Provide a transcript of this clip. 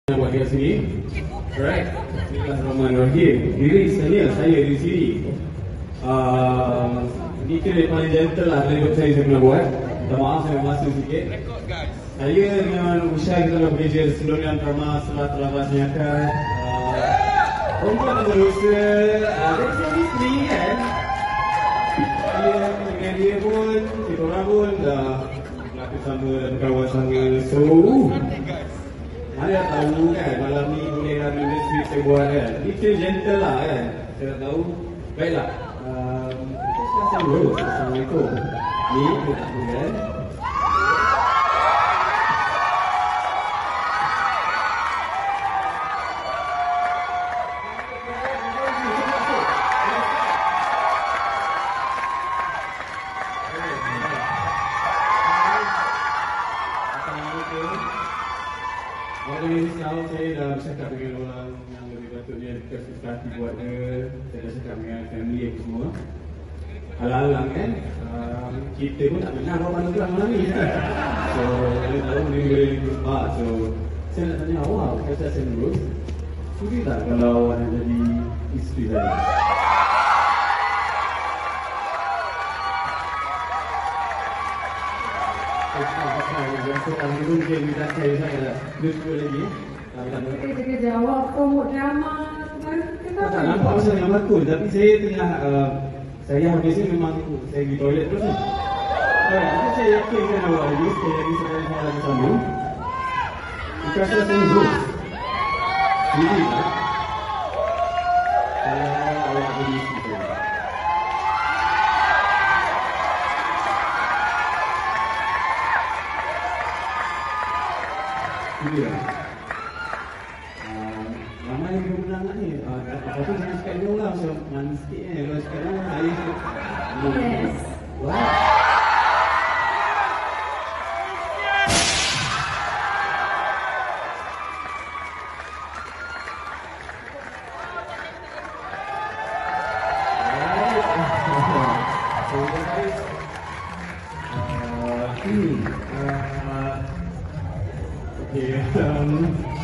Buat kat sini. Alright. Bismillahirrahmanirrahim. Diri saya di sini. Ini kira paling gentle lah dari saya pernah buat. Minta maaf saya masuk sikit. Saya dengan Usha kita telah bekerja sebelum yang drama setelah telah banyakkan perempuan dan berusaha dari sini sendiri kan. Dengan dia pun, kita orang pun dah berlaku sama dan berkawan sama. So mana tahu kan malam ni boleh ada industri saya buat kan. Itu gentle lah kan. Saya tak tahu. Baiklah. Kita sekarang dulu. Assalamualaikum. Ni kita tak tahu kan. Waktu selalu saya dah bercakap dengan orang yang lebih patutnya dikasih hati buat dia. Saya dah cakap dengan family aku semua. Alang-alang kan, kita pun tak pernah bawa pandang gelang malam ni. So, kita tahu dia boleh jumpa. So, saya nak tanya awak, kata saya dulu, sudi tak kalau awak nak jadi isteri saya? Kalau mungkin kita saya dah dua lagi. Kita jawab promote drama. Tak nampak macam yang betul, tapi saya tengah saya habis ni memang saya pergi toilet terus ni. Jadi saya yakinkan awak lagi, saya lagi soalan bersama. Bukan saya sungguh. Sendiri tak? Awak beri isteri saya. Dia ramai yang belum pernah ni. Apa tu saya cakap dulu lah. Macam manis sikit kan. Kalau cakap dulu saya Yes. What? So guys, okay,